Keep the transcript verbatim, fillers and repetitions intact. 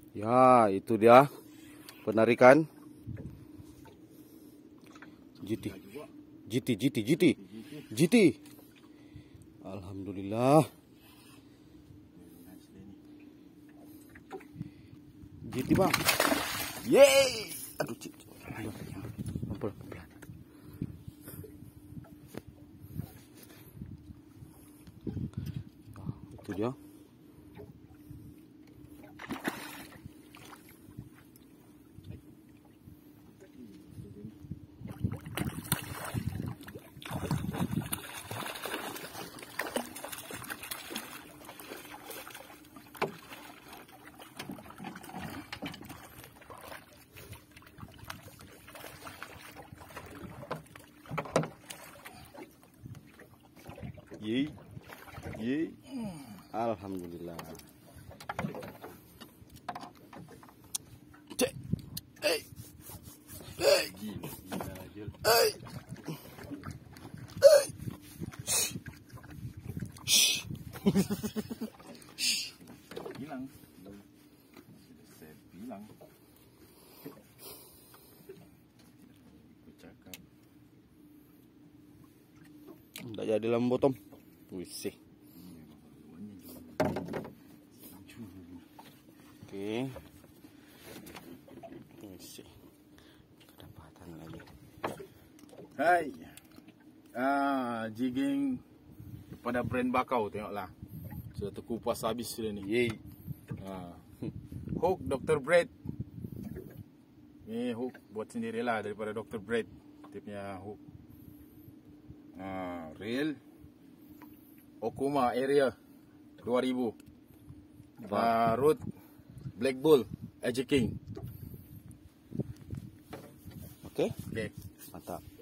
Ya, itu dia penarikan G T. G T, G T, G T. G T. Alhamdulillah. G T bang. Yeay. Aduh, cik. Pelan, pelan. Itu dia. Yeay. Yeay. Alhamdulillah. Cek. Hey. Hey. Hey. Hey. Shh. Shh. Bilang. Saya bilang. Aku cakap. Tak jadi dalam botol. Wih sih. Oke. Wih sih. Kedapatan lagi. Hai. Ah, jigging pada brand bakau, tengoklah. Sudah terkupas habis sudah ni. Yeay. Ah. Hook doktor Brad. Ni hook buat sendirilah daripada doktor Brad. Dia punya hook. Ah, reel Okuma area dua ribu. Uh, root Black Bull jigging. Oke. Oke. Mantap.